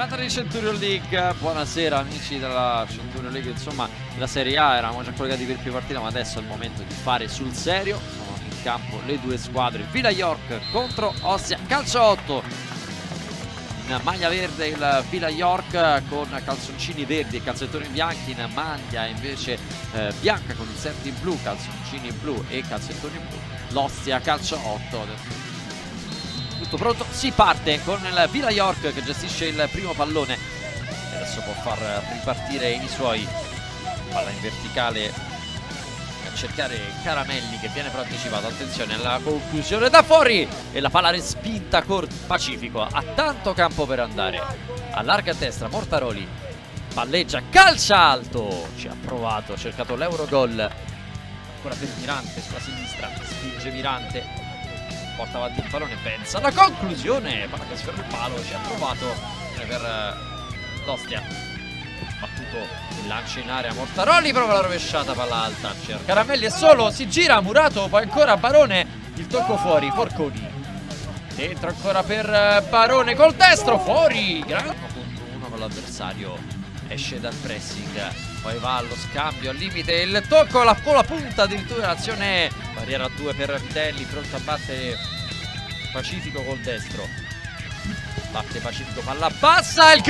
Giornata di Centurion League, buonasera amici della Centurion League, insomma la Serie A eravamo già collegati per più partite, ma adesso è il momento di fare sul serio. Sono in campo le due squadre, Villa York contro Ostia Calcio 8. In maglia verde il Villa York con calzoncini verdi e calzettoni bianchi, in maglia invece bianca con inserti in blu, calzoncini blu e calzettoni blu, l'Ostia Calcio 8. Tutto pronto, si parte con il Villa York che gestisce il primo pallone e adesso può far ripartire i suoi. Palla in verticale a cercare Caramelli che viene però anticipato. Attenzione alla conclusione da fuori e la palla respinta con Pacifico. Ha tanto campo per andare, allarga a destra Mortaroli, palleggia, calcia alto, ci ha provato, ha cercato l'Eurogol. Ancora per Mirante sulla sinistra, spinge Mirante, porta avanti il pallone, pensa alla conclusione, palla che sferra il palo, ci ha provato per l'Ostia. Battuto il lancio in area, Mortaroli prova la rovesciata, palla alta, Caramelli è solo, si gira, Murato, poi ancora Barone, il tocco fuori, Forconi dentro ancora per Barone col destro, fuori, grande contro uno con l'avversario, esce dal pressing, poi va allo scambio, al limite il tocco con la punta addirittura, l'azione barriera a 2 per Vitelli, pronto a battere Pacifico col destro, batte Pacifico, palla bassa, il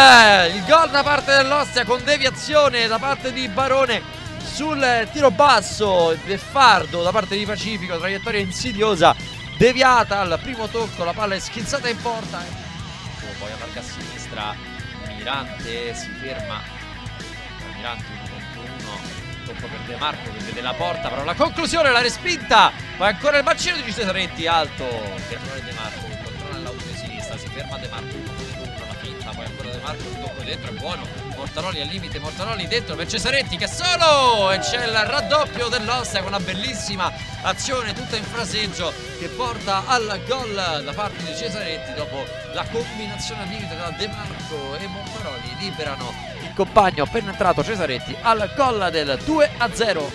gol da parte dell'Ostia con deviazione da parte di Barone sul tiro basso, beffardo da parte di Pacifico, traiettoria insidiosa, deviata al primo tocco, la palla è schizzata in porta, poi allarga a sinistra, Mirante si ferma, Mirante 1 contro 1, tocco per De Marco che vede la porta, però la conclusione, la respinta, poi ancora il bacino di Cesaretti, alto per De Marco che controlla l'auto di sinistra, si ferma De Marco, 1 contro 1, la finta, poi ancora De Marco, il tocco dentro è buono, Mortaroli al limite, Mortaroli dentro per Cesaretti che è solo, e c'è il raddoppio dell'Ostia con una bellissima azione tutta in fraseggio che porta al gol da parte di Cesaretti dopo la combinazione al limite tra De Marco e Mortaroli, liberano il compagno appena entrato Cesaretti al gol del 2-0.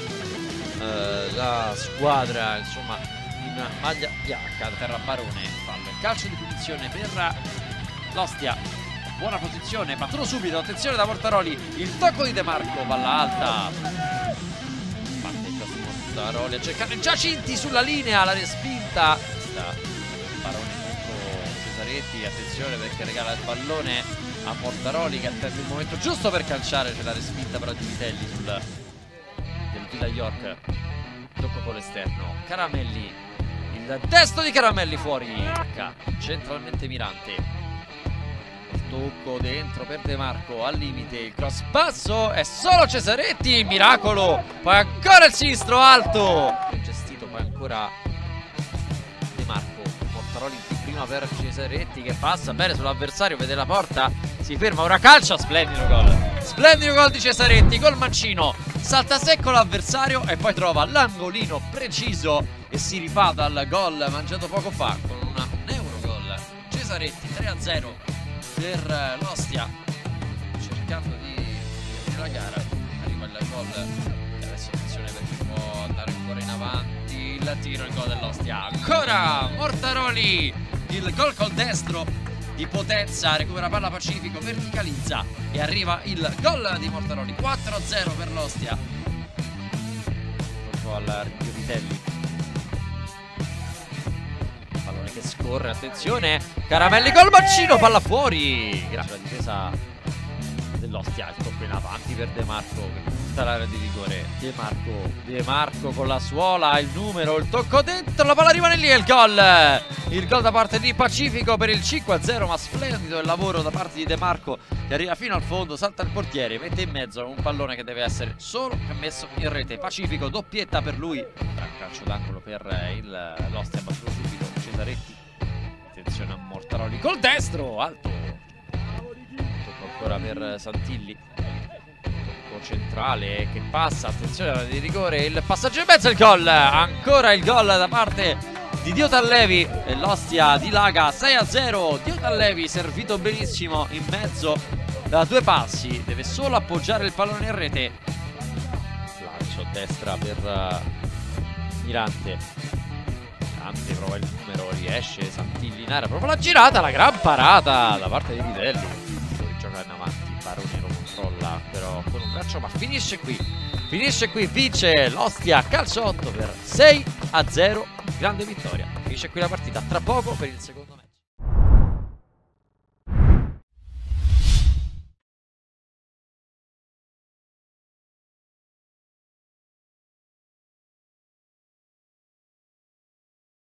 La squadra insomma in maglia bianca, terra Barone, fallo, calcio di punizione per l'Ostia, buona posizione, battuto subito, attenzione da Mortaroli, il tocco di De Marco, palla alta, battetta su Mortaroli a cercare Giacinti sulla linea, la respinta, Barone contro Cesaretti, attenzione perché regala il pallone a Mortaroli che attende il momento giusto per calciare, c'è la respinta però di Vitelli del Villa York, tocco con l'esterno, Caramelli, il destro di Caramelli fuori, centralmente Mirante, il tocco dentro per De Marco, al limite il cross basso, è solo Cesaretti, miracolo, poi ancora il sinistro alto, gestito, poi ancora De Marco, Mortaroli prima per Cesaretti che passa bene sull'avversario, vede la porta, si ferma, ora calcia, splendido gol di Cesaretti col mancino, salta secco l'avversario e poi trova l'angolino preciso e si rifà dal gol mangiato poco fa con un Eurogol. Cesaretti 3-0 per l'Ostia, cercando di finire la gara, arriva il gol e adesso attenzione perché può andare ancora in avanti, il tiro, il gol dell'Ostia, ancora Mortaroli, il gol col destro di potenza, recupera palla Pacifico, verticalizza e arriva il gol di Mortaroli, 4-0 per l'Ostia. Pronto al rinvio Vitelli, pallone che scorre, attenzione, Caramelli col bacino, palla fuori, grazie alla difesa dell'Ostia, il tocco in avanti per De Marco che punta l'area di rigore, De Marco con la suola, il numero, il tocco dentro, la palla rimane lì e il gol da parte di Pacifico per il 5-0, ma splendido il lavoro da parte di De Marco che arriva fino al fondo, salta il portiere, mette in mezzo un pallone che deve essere solo messo in rete, Pacifico doppietta per lui, calcio d'angolo per l'Ostia, battuto subito Cesaretti, attenzione a Mortaroli col destro, alto, ancora per Santilli, tocco centrale che passa, attenzione alla di rigore, il passaggio in mezzo, il gol, ancora il gol da parte di Diotallevi e l'Ostia dilaga 6-0, Diotallevi servito benissimo in mezzo da 2 passi, deve solo appoggiare il pallone in rete, lancio a destra per Mirante, prova il numero, riesce Santilli in area, prova la girata, la gran parata da parte di Vitelli, però con un braccio, ma finisce qui, vince l'Ostia Calcio 8 per 6-0, grande vittoria, finisce qui la partita, tra poco per il secondo.